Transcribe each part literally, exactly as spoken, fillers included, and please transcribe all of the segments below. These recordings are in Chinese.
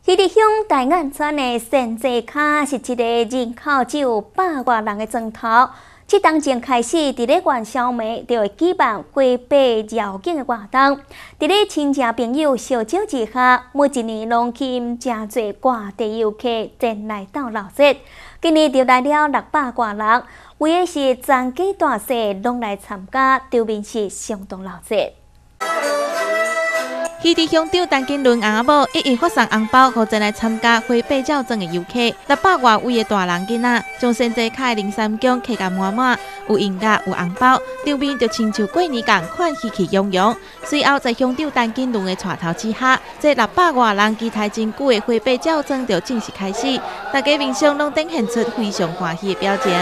迄伫乡大安村的仙济卡是一个人口只有百外人的庄头。即当前开始，伫咧元宵暝就会举办花牌绕境的活动。伫咧亲戚朋友相招之下，每一年拢吸引真侪外地游客前来到闹热。今年就来了六百外人，为的是全家大细拢来参加，场面是相当闹热。 迄伫乡长陈金伦阿某一一发送红包，互前来参加花牌照庄的游客，六百外位的大人囡仔，将仙济卡的零三宫客甲满满，有音乐有红包，场面就亲像过年共款喜气洋洋。随后在乡长陈金伦的带头之下，这六百外人期待真久的花牌照庄就正式开始，大家面上拢展现出非常欢喜的表情。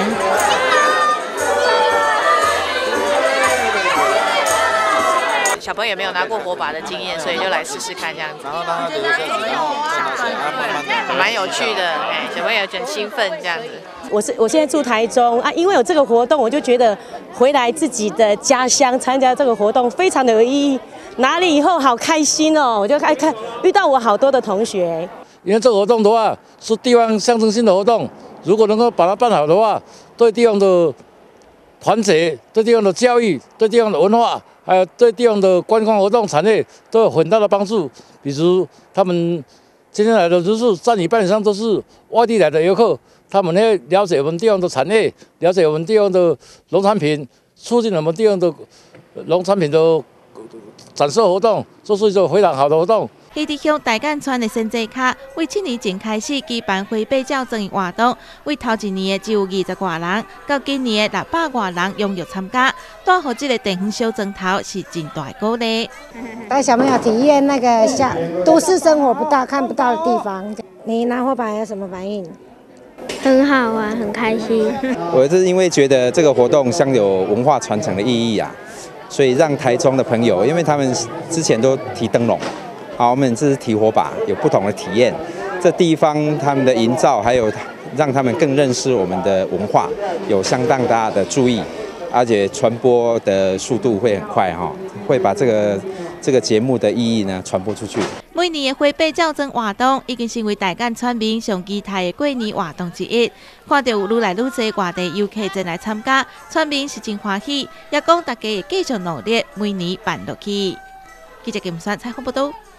小朋友也没有拿过火把的经验，所以就来试试看这样子。然后让他留下来，然后蛮有趣的，哎，小朋友很兴奋这样子。 我是我现在住台中啊，因为有这个活动，我就觉得回来自己的家乡参加这个活动非常的有意义。拿了以后好开心哦，我就爱看遇到我好多的同学。 因为这个活动的话是地方象征性的活动，如果能够把它办好的话，对地方的团结、对地方的教育、对地方的文化。 还有对地方的观光活动产业都有很大的帮助。比如他们今天来的人数占一半以上都是外地来的游客，他们会了解我们地方的产业，了解我们地方的农产品，促进我们地方的农产品的展示活动，这是一种非常好的活动。 迄伫乡大安村的仙济卡，为七年前开始举办花牌照庄的活动，为头一年的只有二十外人，到今年的六百外人踊跃参加，带予这个地方小庄头是真大的鼓励。 带小朋友体验那个像都市生活不到看不到的地方。你拿火把有什么反应？ 很好玩，很开心。 我是因为觉得这个活动像有文化传承的意义啊，所以让台中的朋友，因为他们之前都提灯笼。 好，我们这是提火把，有不同的体验。这地方他们的营造，还有让他们更认识我们的文化，有相当大的注意，而且传播的速度会很快哈，会把这个这个节目的意义呢传播出去。 每年的花牌照庄活动已经成为大安村民上期待的过年活动之一。看到有愈来愈多外地游客前来参加，村民是真欢喜，也讲大家会继续努力，每年办落去。记者金山采访报道。